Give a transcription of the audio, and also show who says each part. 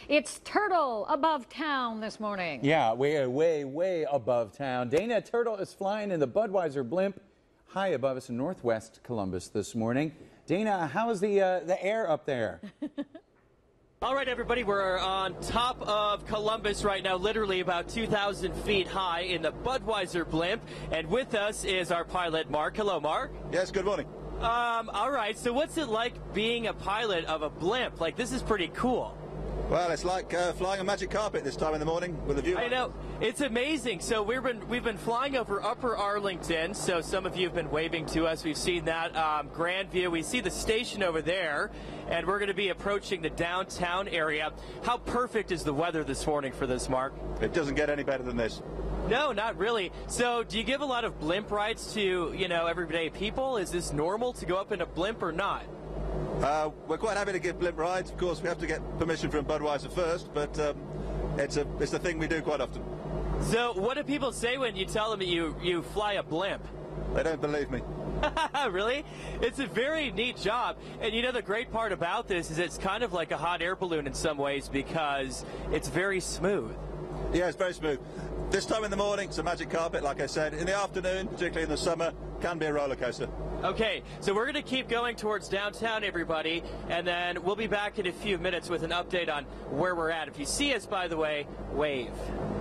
Speaker 1: It's Turtle above town this morning.
Speaker 2: Yeah, way above town. Dana Turtle is flying in the Budweiser blimp high above us in northwest Columbus this morning. Dana, how is the air up there?
Speaker 3: All right, everybody, we're on top of Columbus right now, literally about 2,000 feet high in the Budweiser blimp. And with us is our pilot, Mark. Hello, Mark.
Speaker 4: Yes, good morning.
Speaker 3: All right, so what's it like being a pilot of a blimp? Like, this is pretty cool.
Speaker 4: Well, it's like flying a magic carpet this time in the morning with a view.
Speaker 3: I know, it's amazing. So we've been flying over Upper Arlington. So some of you have been waving to us. We've seen that Grandview. We see the station over there, and we're going to be approaching the downtown area. How perfect is the weather this morning for this, Mark?
Speaker 4: It doesn't get any better than this.
Speaker 3: No, not really. So do you give a lot of blimp rides to, everyday people? Is this normal to go up in a blimp or not?
Speaker 4: We're quite happy to give blimp rides. Of course, we have to get permission from Budweiser first, but it's a thing we do quite often.
Speaker 3: So what do people say when you tell them that you fly a blimp?
Speaker 4: They don't believe me.
Speaker 3: Really? It's a very neat job. And the great part about this is it's kind of like a hot air balloon in some ways because it's very smooth.
Speaker 4: Yeah, it's very smooth. This time in the morning, it's a magic carpet, like I said. In the afternoon, particularly in the summer, can be a roller coaster.
Speaker 3: Okay, so we're going to keep going towards downtown, everybody, and then we'll be back in a few minutes with an update on where we're at. If you see us, by the way, wave.